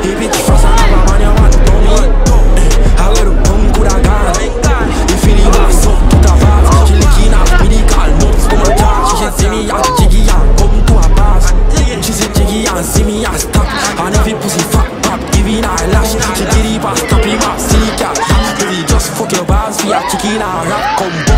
이 빛이 화사한 마녀한 놈이 하루를 덩굴아가 이 feeling 속도가 봐 실리기나 미리가 알못 꼬물다 시신쌤이 약지기야 곰투아 바스 시신지기야 심이야 스탑 아니 피푸시 팍팍 giving eyelash 시기리 봐 스탑이 막 시리까 Baby just fuck your boss 야 지기나 락 콤보